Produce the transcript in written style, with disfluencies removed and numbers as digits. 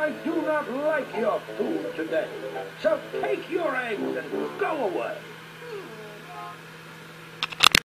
I do not like your food today. So take your eggs and go away.